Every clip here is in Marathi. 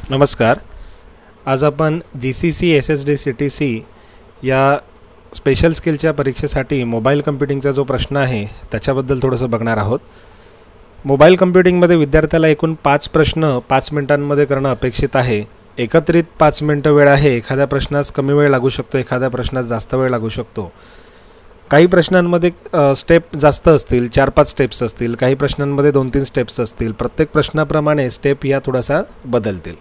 नमस्कार. आज आपण GCC SSD CTC या स्पेशल स्किलच्या परीक्षेसाठी मोबाईल कम्प्युटिंगचा जो प्रश्न आहे त्याच्याबद्दल थोडंसं बघणार आहोत. मोबाईल कम्प्युटिंगमध्ये विद्यार्थ्याला एकूण 5 प्रश्न 5 मिनिटांमध्ये करणं अपेक्षित आहे. एकत्रित 5 मिनिटं वेळ आहे. एखाद्या प्रश्नास कमी वेळ लागू शकतो, एखाद्या प्रश्नास जास्त वेळ लागू शकतो. काही प्रश्नांमध्ये स्टेप जास्त असतील, 4-5 स्टेप्स असतील. काही प्रश्नांमध्ये 2-3 स्टेप्स असतील. प्रत्येक प्रश्नाप्रमाणे स्टेप या थोडासा बदलतील.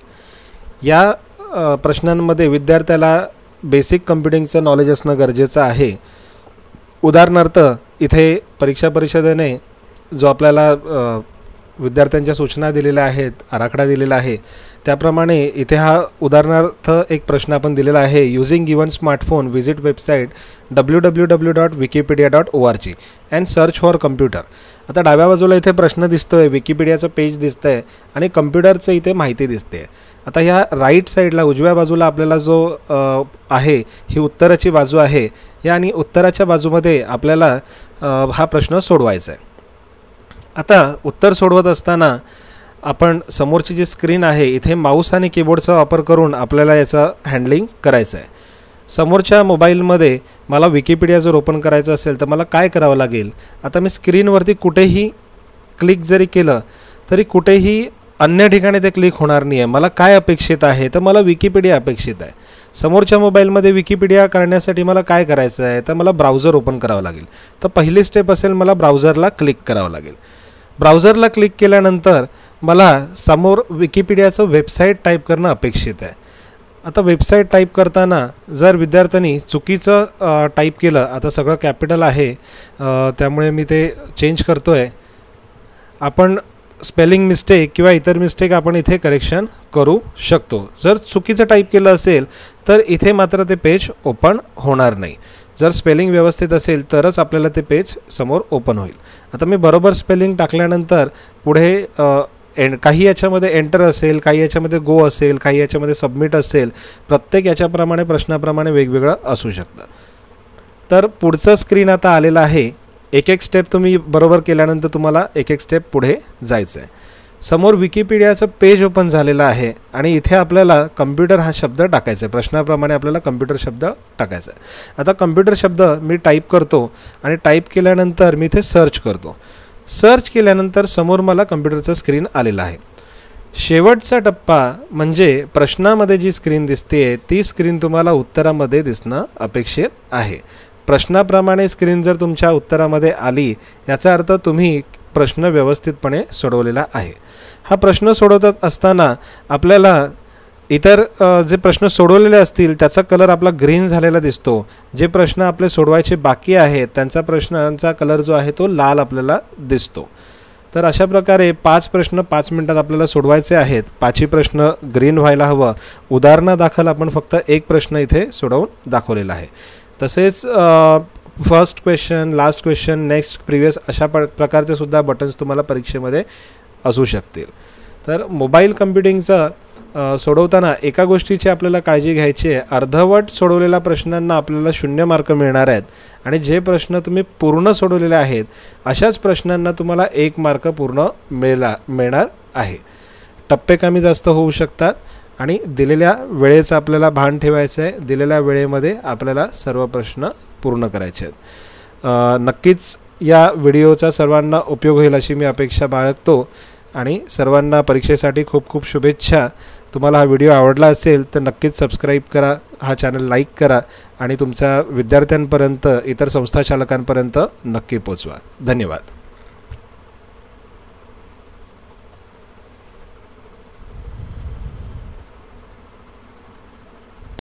या प्रश्नांमध्ये विद्यार्थ्याला बेसिक कम्प्युटिंगचं नॉलेज असणं गरजेचं आहे. उदाहरणार्थ इथे परीक्षा परिषदेने जो आपल्याला विद्यार्थ्यांच्या सूचना दिलेल्या आहेत, आराखडा दिलेला आहे, त्याप्रमाणे इथे हा उदाहरणार्थ एक प्रश्न आपण दिलेला आहे. Using given smartphone visit website www.wikipedia.org and search for computer. आता डाव्या बाजूला इथे प्रश्न दिसतोय, विकिपीडियाचं पेज दिसतंय आणि कम्प्युटरचं इथे माहिती दिसते. आता ह्या राईट साईडला उजव्या बाजूला आपल्याला जो आहे ही उत्तराची बाजू आहे. या आणि उत्तराच्या बाजूमध्ये आपल्याला हा प्रश्न सोडवायचा आहे. आता उत्तर सोडवत असताना आपण समोरची जी स्क्रीन आहे इथे माऊस आणि कीबोर्डचा वापर करून आपल्याला याचं हँडलिंग करायचं आहे. समोरच्या मोबाईलमध्ये मला विकिपीडिया जर ओपन करायचं असेल तर मला काय करावं लागेल? आता मी स्क्रीनवरती कुठेही क्लिक जरी केलं तरी कुठेही अन्य ठिकाणी ते क्लिक होणार नाही आहे. मला काय अपेक्षित आहे? तर मला विकिपीडिया अपेक्षित आहे. समोरच्या मोबाईलमध्ये विकिपीडिया करण्यासाठी मला काय करायचं आहे? तर मला ब्राउझर ओपन करावं लागेल. तर पहिली स्टेप असेल मला ब्राउझरला क्लिक करावं लागेल. ब्राउझरला क्लिक केल्यानंतर मला समोर विकिपीडियाचं वेबसाईट टाईप करणं अपेक्षित आहे. आता वेबसाईट टाईप करताना जर विद्यार्थ्यांनी चुकीचं टाईप केलं, आता सगळं कॅपिटल आहे त्यामुळे मी ते चेंज करतो आहे. आपण स्पेलिंग मिस्टेक किंवा इतर मिस्टेक आपण इथे करेक्शन करू शकतो. जर चुकीचं टाईप केलं असेल तर इथे मात्र ते पेज ओपन होणार नाही. जर स्पेलिंग व्यवस्थित असेल तरच आपल्याला ते पेज समोर ओपन होईल. आता मी बरोबर स्पेलिंग टाकल्यानंतर पुढे काही याच्यामध्ये एंटर असेल, काही याच्यामध्ये गो असेल, काही याच्यामध्ये सबमिट असेल. प्रत्येक याच्याप्रमाणे प्रश्नाप्रमाणे वेगवेगळं असू शकतं. तर पुढचं स्क्रीन आता आलेलं आहे. एक एक स्टेप तुम्ही बरोबर केल्यानंतर तुम्हाला एक एक स्टेप पुढे जायचं आहे. समोर विकिपीडियाचं पेज ओपन झालेलं आहे आणि इथे आपल्याला कम्प्युटर हा शब्द टाकायचा आहे. प्रश्नाप्रमाणे आपल्याला कम्प्युटर शब्द टाकायचा आहे. आता कम्प्युटर शब्द मी टाईप करतो आणि टाईप केल्यानंतर मी इथे सर्च करतो. सर्च केल्यानंतर समोर मला कम्प्युटरचं स्क्रीन आलेलं आहे. शेवटचा टप्पा म्हणजे प्रश्नामध्ये जी स्क्रीन दिसते ती स्क्रीन तुम्हाला उत्तरामध्ये दिसणं अपेक्षित आहे. प्रश्नाप्रमाणे स्क्रीन जर तुमच्या उत्तरामध्ये आली याचा अर्थ तुम्ही प्रश्न व्यवस्थितपणे सोडवलेला आहे. हा प्रश्न सोडवत असताना आपल्याला इतर जे प्रश्न सोडवलेले असतील त्याचा कलर आपला ग्रीन झालेला दिसतो. जे प्रश्न आपले सोडवायचे बाकी आहेत त्यांचा प्रश्नांचा कलर जो आहे तो लाल आपल्याला दिसतो. तर अशा प्रकारे 5 प्रश्न 5 मिनिटात आपल्याला सोडवायचे आहेत. 5ही प्रश्न ग्रीन व्हायला हवं. उदाहरणादाखल आपण फक्त एक प्रश्न इथे सोडवून दाखवलेला आहे. तसेच first question, last question, next, previous अशा प्रकारचे सुद्धा बटन्स तुम्हाला परीक्षेमध्ये असू शकतील. तर मोबाईल कम्प्युटिंगचं सोडवताना एका गोष्टीची आपल्याला काळजी घ्यायची आहे. अर्धवट सोडवलेल्या प्रश्नांना आपल्याला 0 मार्क मिळणार आहेत आणि जे प्रश्न तुम्ही पूर्ण सोडवलेले आहेत अशाच प्रश्नांना तुम्हाला 1 मार्क पूर्ण मिळणार आहे. टप्पे कमी जास्त होऊ शकतात आणि दिलेल्या वेळेचं आपल्याला भान ठेवायचं आहे. दिलेल्या वेळेमध्ये आपल्याला सर्व प्रश्न पूर्ण करायचे आहेत. नक्कीच या व्हिडिओचा सर्वांना उपयोग होईल अशी मी अपेक्षा बाळगतो आणि सर्वांना परीक्षेसाठी खूप खूप शुभेच्छा. तुम्हाला हा व्हिडिओ आवडला असेल तर नक्कीच सबस्क्राईब करा, हा चॅनल लाईक करा आणि तुमच्या विद्यार्थ्यांपर्यंत, इतर संस्था चालकांपर्यंत नक्की पोचवा. धन्यवाद.